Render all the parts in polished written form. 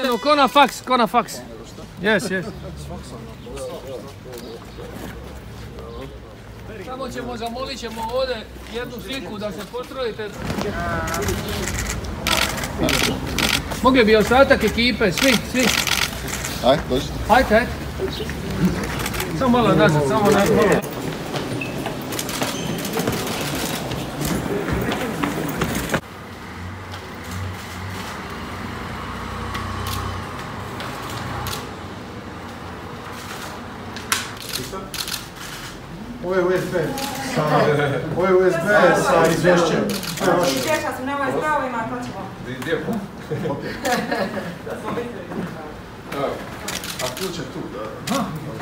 snimamo, ko na faks. Yes. Samo ćemo, zamolit ćemo ovdje jednu sliku da se postrojite. Mogli bi ostatak ekipe, svi. Ajde, dođite. Ajde. Samo malo nazad, samo nazad. Ovo je USB sa izvješćem. Izvješća su nama zdravima, to ćemo. Lijepo. A ključ je tu, da.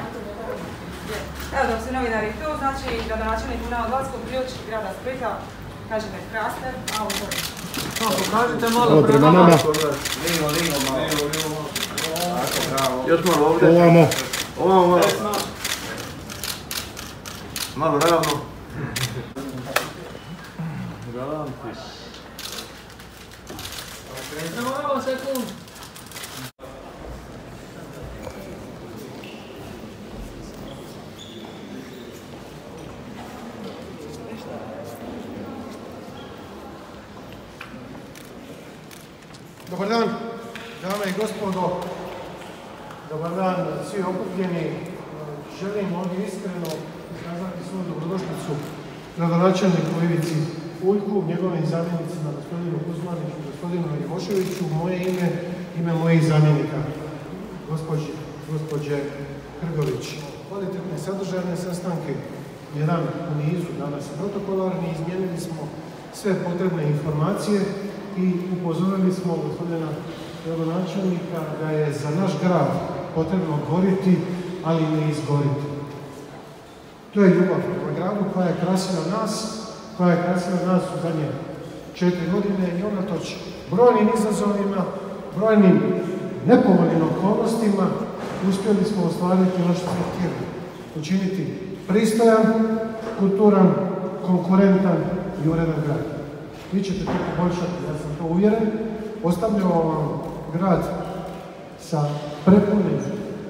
Evo dok su novinari tu, znači gradonačelnik u Novodolskog ključ grada Splita, kaže me Kraster, a ovo je. Pokažite malo prema nama. Lijevo, malo. Još malo ovdje. Ovamo malo. Malo ravno. Galantis. Prema malo sekund. Dobar dan, dame i gospodo. Dobar dan, svi okupljeni. Želim ovdje iskreno iskazati svoju dobrodošlicu gradonačelniku Ivici Puljku, njegovim zamjenicima, gospodinu Kuzmaniću, gospodinu Ivoševiću, moje ime mojih zamjenika, gospođe Krgović. Kvalitetne sadržajne sastanke, jedan u nizu, danas protokolarni, izmijenili smo sve potrebne informacije i upozorili smo gospodina gradonačelnika da je za naš grad potrebno goriti, ali ne izgoriti. To je ljubav prema gradu koja je krasila nas u zadnje 4 godine i unatoč brojnim izazovima, brojnim nepovoljnim okolnostima uspjeli smo ostvariti ono što smo htjeli. Učiniti pristojan, kulturan, konkurentan i uredan grad. Vi ćete to poboljšati, ja sam to uvjeren. Ostavljamo vam grad sa prepunim,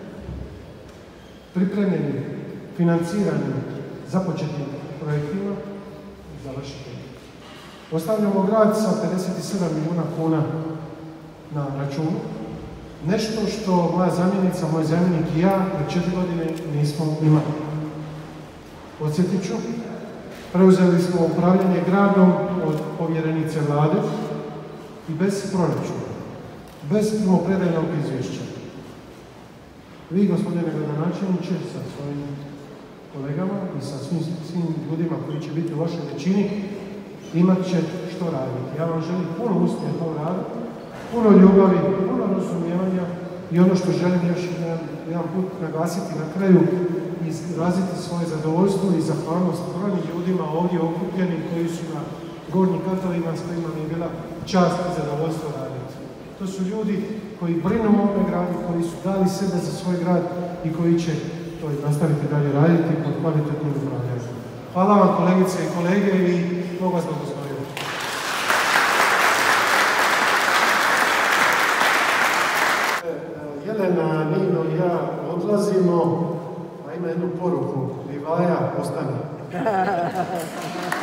pripremljenim, financiranim, započetim projektima i završiti. Ostavljamo grad sa 57 milijuna kuna na računu. Nešto što moja zamjenica, moj zamjenik i ja pre 4 godine nismo imali. Podsjetit ću, preuzeli smo upravljanje gradom od povjerenice vlade i bez proračuna, bez primopredajnog izvješća. Vi, gospodine gradonačelniče, sa svojim kolegama i sa svim ljudima koji će biti u vašoj većini, imat će što raditi. Ja vam želim puno uspjeha u radu, puno ljubavi, puno razumijevanja i ono što želim još jedan put naglasiti na kraju, izraziti svoje zadovoljstvo i zahvalnost brojnim ljudima ovdje okupljenim koji su na gornjim katovima s kojima mi je bila čast i zadovoljstvo raditi. To su ljudi koji brinu o ovome gradu, koji su dali sebe za svoj grad i koji će to nastaviti dalje raditi pod kvalitetnim upravljanjem. Hvala vam kolegice i kolege i Bog vas blagoslovio. Jelena, Nino i ja odlazimo, a ima jednu poruku, Ivaja ostane.